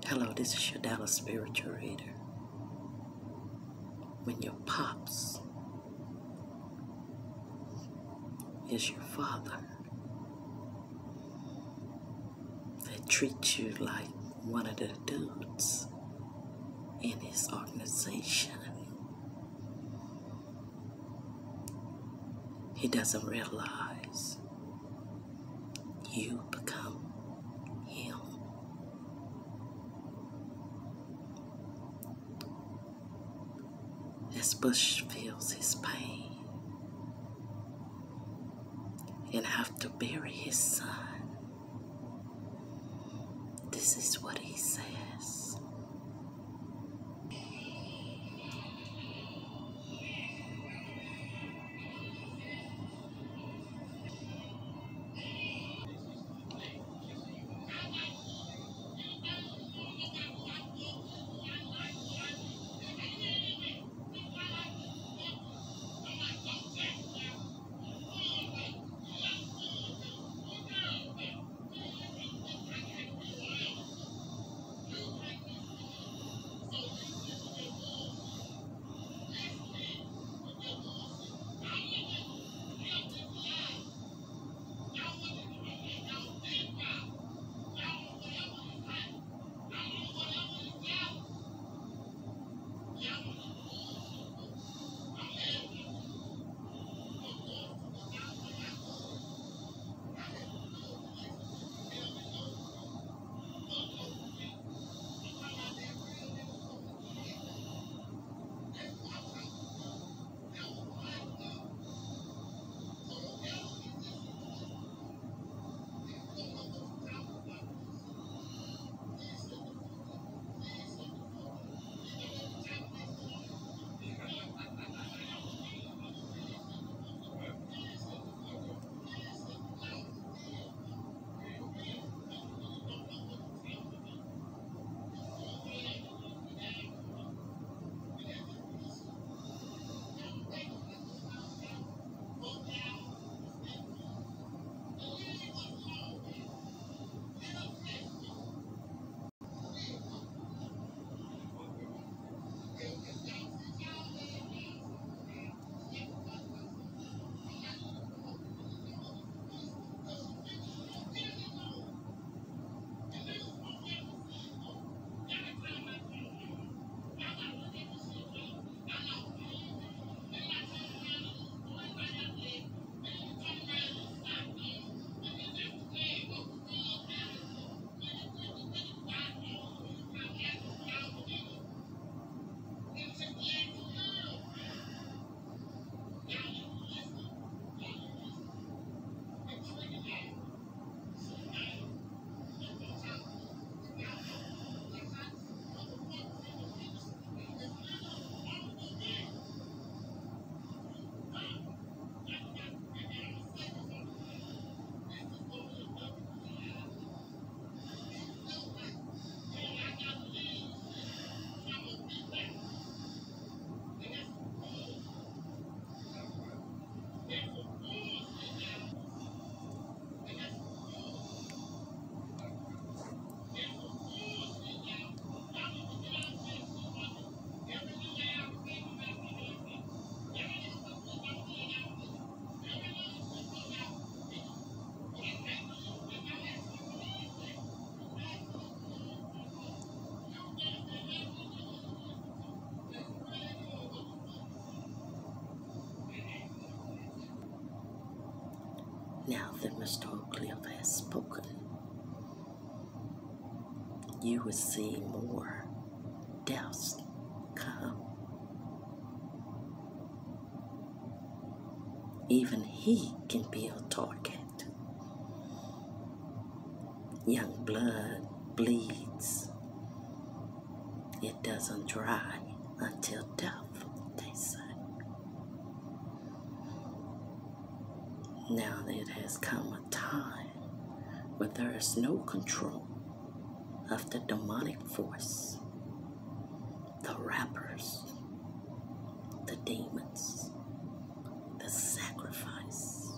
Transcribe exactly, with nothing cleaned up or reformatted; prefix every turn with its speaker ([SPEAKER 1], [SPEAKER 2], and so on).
[SPEAKER 1] Hello, this is your Dallas spiritual reader. When your pops is your father, they treat you like one of the dudes in his organization. He doesn't realize you become him. As Bush feels his pain and have to bury his son, this is what he says. Now that Mister Oakcliff has spoken, you will see more deaths come. Even he can be a target. Young blood bleeds. It doesn't dry until death, they say. Now it has come a time where there is no control of the demonic force, the rappers, the demons, the sacrifice.